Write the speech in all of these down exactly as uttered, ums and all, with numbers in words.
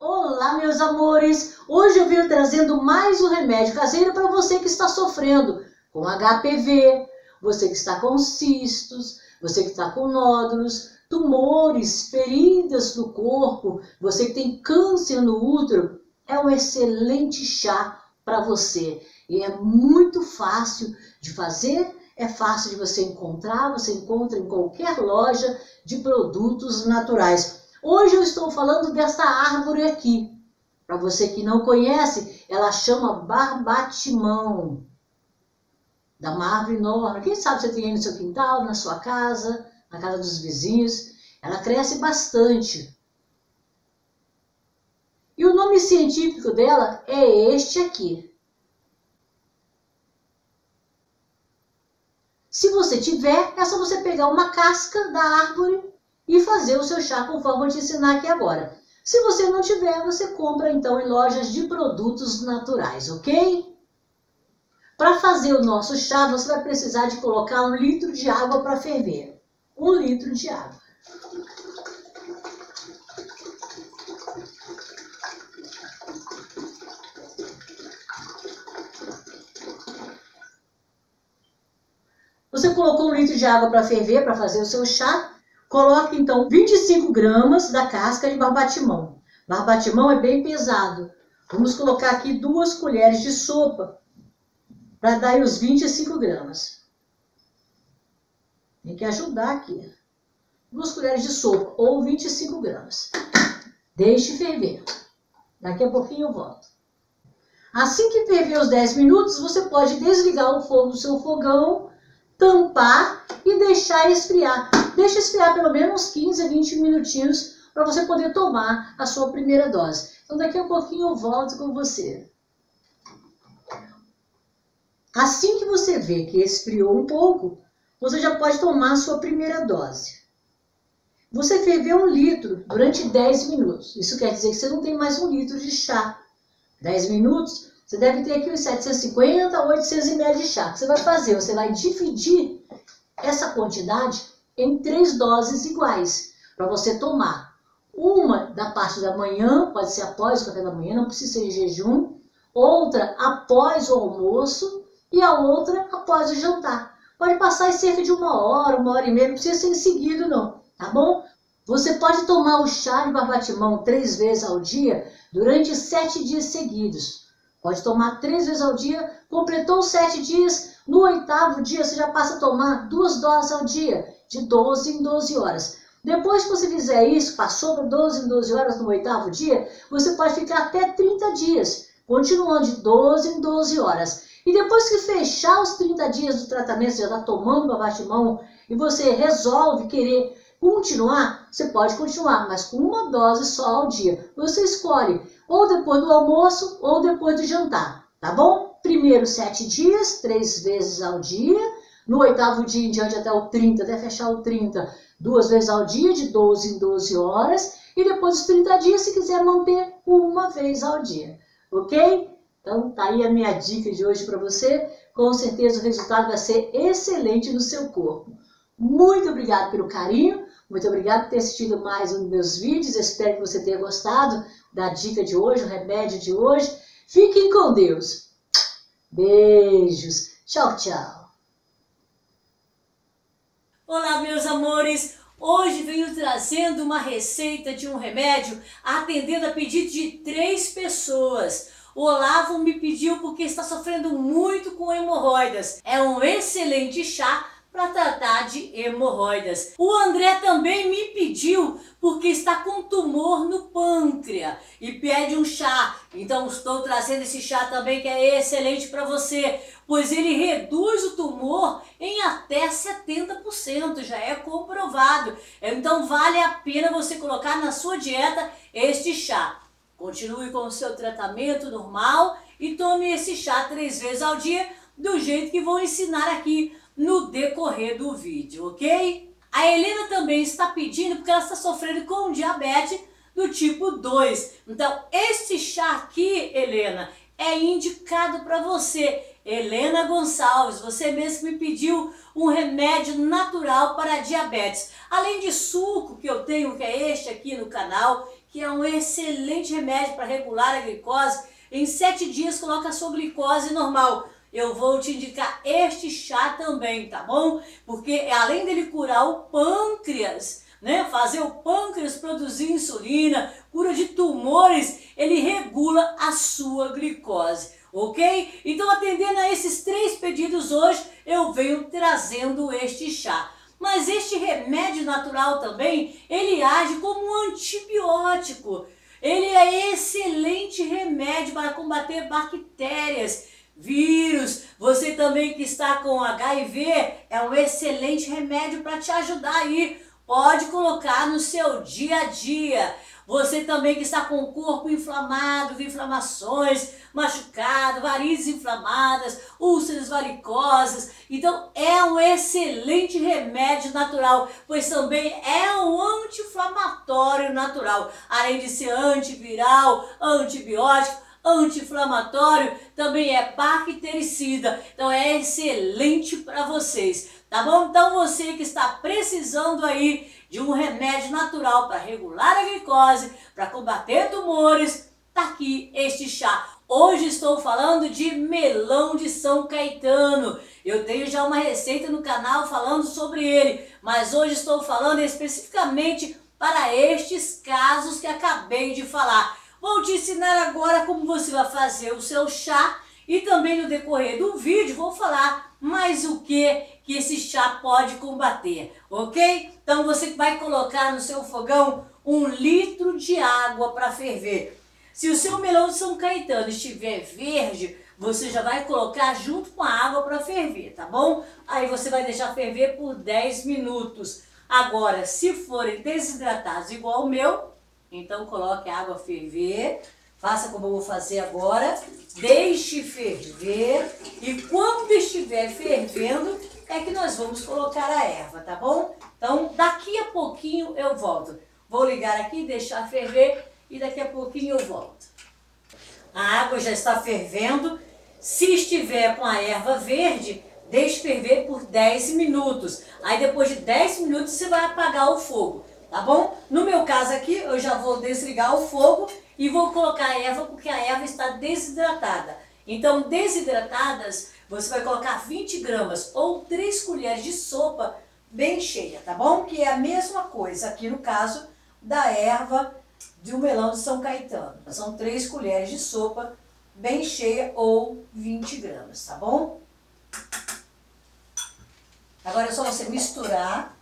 Olá, meus amores! Hoje eu venho trazendo mais um remédio caseiro para você que está sofrendo com H P V, você que está com cistos, você que está com nódulos, tumores, feridas no corpo, você que tem câncer no útero. É um excelente chá para você e é muito fácil de fazer, é fácil de você encontrar, você encontra em qualquer loja de produtos naturais. Hoje eu estou falando dessa árvore aqui. Para você que não conhece, ela chama barbatimão. Da uma árvore enorme. Quem sabe você tem aí no seu quintal, na sua casa, na casa dos vizinhos. Ela cresce bastante. E o nome científico dela é este aqui. Se você tiver, é só você pegar uma casca da árvore e fazer o seu chá conforme eu te ensinar aqui agora. Se você não tiver, você compra então em lojas de produtos naturais, ok? Para fazer o nosso chá, você vai precisar de colocar um litro de água para ferver. Um litro de água. Você colocou um litro de água para ferver, para fazer o seu chá. Coloque então vinte e cinco gramas da casca de barbatimão. Barbatimão é bem pesado. Vamos colocar aqui duas colheres de sopa para dar aí os vinte e cinco gramas. Tem que ajudar aqui. Duas colheres de sopa ou vinte e cinco gramas. Deixe ferver. Daqui a pouquinho eu volto. Assim que ferver os dez minutos, você pode desligar o fogo do seu fogão, tampar e deixar esfriar. Deixa esfriar pelo menos quinze a vinte minutinhos para você poder tomar a sua primeira dose. Então daqui a pouquinho eu volto com você. Assim que você vê que esfriou um pouco, você já pode tomar a sua primeira dose. Você ferveu um litro durante dez minutos. Isso quer dizer que você não tem mais um litro de chá. dez minutos, você deve ter aqui uns setecentos e cinquenta a oitocentos mililitros de chá. O que você vai fazer? Você vai dividir essa quantidade em três doses iguais para você tomar. Uma da parte da manhã, pode ser após o café da manhã, não precisa ser em jejum. Outra após o almoço e a outra após o jantar. Pode passar em cerca de uma hora, uma hora e meia, não precisa ser em seguida não, tá bom? Você pode tomar o chá de barbatimão três vezes ao dia durante sete dias seguidos. Pode tomar três vezes ao dia, completou os sete dias, no oitavo dia você já passa a tomar duas doses ao dia, de doze em doze horas. Depois que você fizer isso, passou para doze em doze horas no oitavo dia, você pode ficar até trinta dias, continuando de doze em doze horas. E depois que fechar os trinta dias do tratamento, você já está tomando barbatimão e você resolve querer continuar, você pode continuar, mas com uma dose só ao dia. Você escolhe ou depois do almoço ou depois do jantar, tá bom? Primeiro sete dias, três vezes ao dia. No oitavo dia em diante até o trinta, até fechar o trinta, duas vezes ao dia, de doze em doze horas. E depois dos trinta dias, se quiser manter, uma vez ao dia, ok? Então tá aí a minha dica de hoje para você. Com certeza o resultado vai ser excelente no seu corpo. Muito obrigada pelo carinho. Muito obrigada por ter assistido mais um dos meus vídeos. Eu espero que você tenha gostado da dica de hoje, o remédio de hoje. Fiquem com Deus. Beijos. Tchau, tchau. Olá, meus amores. Hoje venho trazendo uma receita de um remédio atendendo a pedido de três pessoas. O Olavo me pediu porque está sofrendo muito com hemorroidas. É um excelente chá para tratar de hemorroidas. O André também me pediu porque está com tumor no pâncreas e pede um chá. Então estou trazendo esse chá também que é excelente para você, pois ele reduz o tumor em até setenta por cento, já é comprovado. Então vale a pena você colocar na sua dieta este chá. Continue com o seu tratamento normal e tome esse chá três vezes ao dia, do jeito que vou ensinar aqui no decorrer do vídeo, ok? A Helena também está pedindo porque ela está sofrendo com diabetes do tipo dois. Então, esse chá aqui, Helena, é indicado para você. Helena Gonçalves, você mesmo me pediu um remédio natural para diabetes. Além de suco que eu tenho, que é este aqui no canal, que é um excelente remédio para regular a glicose. Em sete dias coloca a sua glicose normal. Eu vou te indicar este chá também, tá bom? Porque além dele curar o pâncreas, né, fazer o pâncreas produzir insulina, cura de tumores, ele regula a sua glicose, ok? Então, atendendo a esses três pedidos hoje, eu venho trazendo este chá. Mas este remédio natural também, ele age como um antibiótico. Ele é excelente remédio para combater bactérias, vírus. Você também que está com H I V, é um excelente remédio para te ajudar aí. Pode colocar no seu dia a dia. Você também que está com o corpo inflamado, inflamações, machucado, varizes inflamadas, úlceras varicosas. Então é um excelente remédio natural, pois também é um anti-inflamatório natural. Além de ser antiviral, antibiótico, anti-inflamatório, também é bactericida. Então é excelente para vocês, tá bom? Então você que está precisando aí de um remédio natural para regular a glicose, para combater tumores, tá aqui este chá. Hoje estou falando de melão de São Caetano. Eu tenho já uma receita no canal falando sobre ele, mas hoje estou falando especificamente para estes casos que acabei de falar. Vou te ensinar agora como você vai fazer o seu chá e também no decorrer do vídeo vou falar mais o que que esse chá pode combater, ok? Então você vai colocar no seu fogão um litro de água para ferver. Se o seu melão de São Caetano estiver verde, você já vai colocar junto com a água para ferver, tá bom? Aí você vai deixar ferver por dez minutos. Agora, se forem desidratados igual o meu, então coloque a água a ferver, faça como eu vou fazer agora, deixe ferver e quando estiver fervendo é que nós vamos colocar a erva, tá bom? Então daqui a pouquinho eu volto. Vou ligar aqui, deixar ferver e daqui a pouquinho eu volto. A água já está fervendo, se estiver com a erva verde, deixe ferver por dez minutos. Aí depois de dez minutos você vai apagar o fogo. Tá bom? No meu caso aqui, eu já vou desligar o fogo e vou colocar a erva porque a erva está desidratada. Então, desidratadas, você vai colocar vinte gramas ou três colheres de sopa bem cheia, tá bom? Que é a mesma coisa aqui no caso da erva de um melão de São Caetano. São três colheres de sopa bem cheia ou vinte gramas, tá bom? Agora é só você misturar.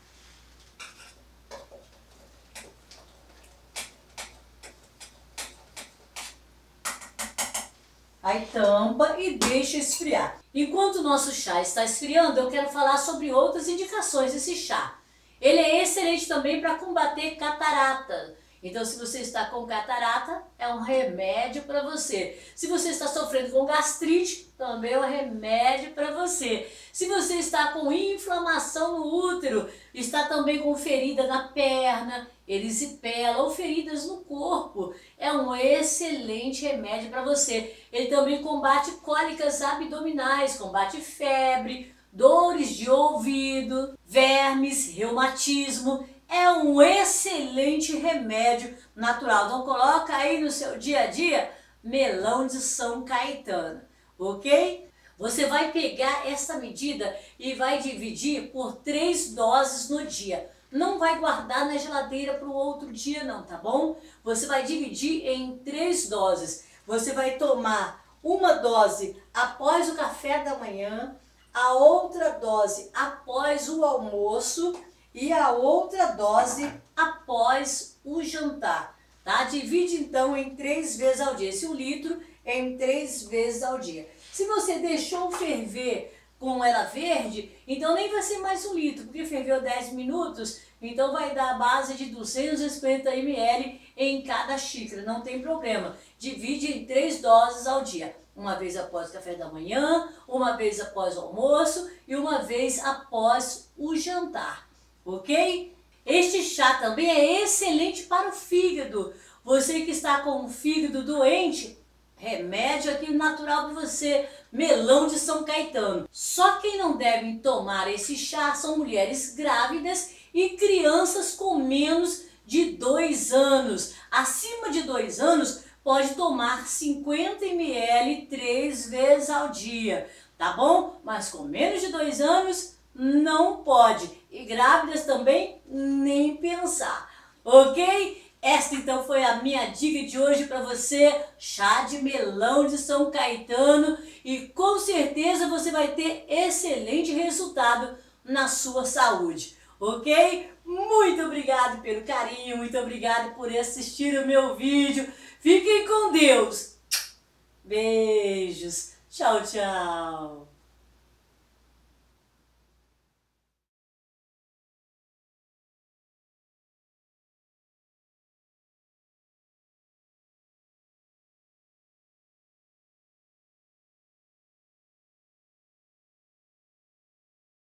Aí tampa e deixa esfriar. Enquanto o nosso chá está esfriando, eu quero falar sobre outras indicações desse chá. Ele é excelente também para combater catarata. Então, se você está com catarata, é um remédio para você. Se você está sofrendo com gastrite, também é um remédio para você. Se você está com inflamação no útero, está também com ferida na perna, erisipela ou feridas no corpo, é um excelente remédio para você. Ele também combate cólicas abdominais, combate febre, dores de ouvido, vermes, reumatismo. É um excelente remédio natural. Então coloca aí no seu dia a dia melão de São Caetano, ok? Você vai pegar essa medida e vai dividir por três doses no dia. Não vai guardar na geladeira para o outro dia não, tá bom? Você vai dividir em três doses. Você vai tomar uma dose após o café da manhã, a outra dose após o almoço e a outra dose após o jantar, tá? Divide então em três vezes ao dia. Esse um litro em três vezes ao dia. Se você deixou ferver com ela verde, então nem vai ser mais um litro, porque ferveu dez minutos, então vai dar a base de duzentos e cinquenta mililitros em cada xícara, não tem problema. Divide em três doses ao dia. Uma vez após o café da manhã, uma vez após o almoço e uma vez após o jantar. Ok? Este chá também é excelente para o fígado. Você que está com o fígado doente, remédio aqui natural para você, melão de São Caetano. Só quem não deve tomar esse chá são mulheres grávidas e crianças com menos de dois anos. Acima de dois anos, pode tomar cinquenta mililitros três vezes ao dia, tá bom? Mas com menos de dois anos, não pode. E grávidas também, nem pensar, ok? Esta então foi a minha dica de hoje para você, chá de melão de São Caetano, e com certeza você vai ter excelente resultado na sua saúde, ok? Muito obrigado pelo carinho, muito obrigado por assistir o meu vídeo. Fiquem com Deus. Beijos. Tchau, tchau.